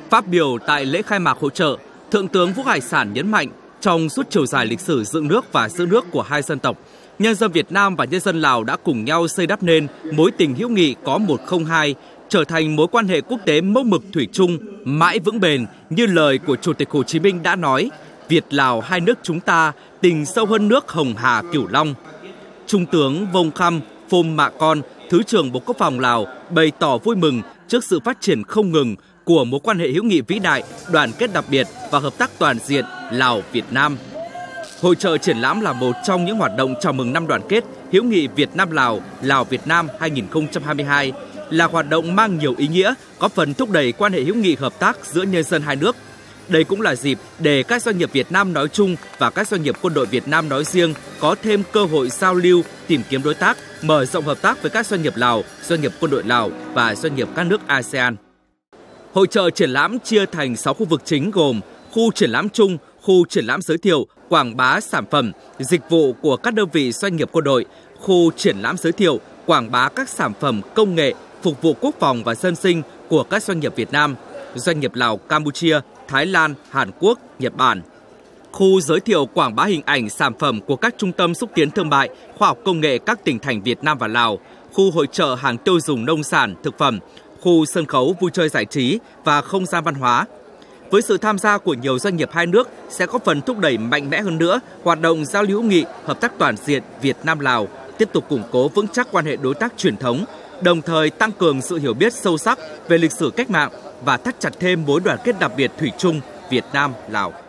Phát biểu tại lễ khai mạc hội chợ, Thượng tướng Vũ Hải Sản nhấn mạnh trong suốt chiều dài lịch sử dựng nước và giữ nước của hai dân tộc, nhân dân Việt Nam và nhân dân Lào đã cùng nhau xây đắp nên mối tình hữu nghị có 102, trở thành mối quan hệ quốc tế mẫu mực thủy chung, mãi vững bền như lời của Chủ tịch Hồ Chí Minh đã nói, Việt-Lào hai nước chúng ta tình sâu hơn nước Hồng Hà Cửu Long. Trung tướng Vông Khăm Phôm Mạ Con, Thứ trưởng Bộ Quốc phòng Lào bày tỏ vui mừng trước sự phát triển không ngừng của mối quan hệ hữu nghị vĩ đại, đoàn kết đặc biệt và hợp tác toàn diện Lào-Việt Nam. Hội chợ triển lãm là một trong những hoạt động chào mừng năm đoàn kết hữu nghị Việt Nam-Lào, Lào-Việt Nam 2022, là hoạt động mang nhiều ý nghĩa, góp phần thúc đẩy quan hệ hữu nghị hợp tác giữa nhân dân hai nước. Đây cũng là dịp để các doanh nghiệp Việt Nam nói chung và các doanh nghiệp quân đội Việt Nam nói riêng có thêm cơ hội giao lưu, tìm kiếm đối tác, mở rộng hợp tác với các doanh nghiệp Lào, doanh nghiệp quân đội Lào và doanh nghiệp các nước ASEAN. Hội chợ triển lãm chia thành 6 khu vực chính gồm khu triển lãm chung, khu triển lãm giới thiệu, quảng bá sản phẩm, dịch vụ của các đơn vị doanh nghiệp quân đội, khu triển lãm giới thiệu, quảng bá các sản phẩm công nghệ phục vụ quốc phòng và dân sinh của các doanh nghiệp Việt Nam, doanh nghiệp Lào, Campuchia, Thái Lan, Hàn Quốc, Nhật Bản. Khu giới thiệu quảng bá hình ảnh sản phẩm của các trung tâm xúc tiến thương mại, khoa học công nghệ các tỉnh thành Việt Nam và Lào, khu hội chợ hàng tiêu dùng nông sản, thực phẩm, khu sân khấu vui chơi giải trí và không gian văn hóa. Với sự tham gia của nhiều doanh nghiệp hai nước sẽ có phần thúc đẩy mạnh mẽ hơn nữa hoạt động giao lưu hữu nghị, hợp tác toàn diện Việt Nam-Lào, tiếp tục củng cố vững chắc quan hệ đối tác truyền thống, đồng thời tăng cường sự hiểu biết sâu sắc về lịch sử cách mạng và thắt chặt thêm mối đoàn kết đặc biệt thủy chung Việt Nam-Lào.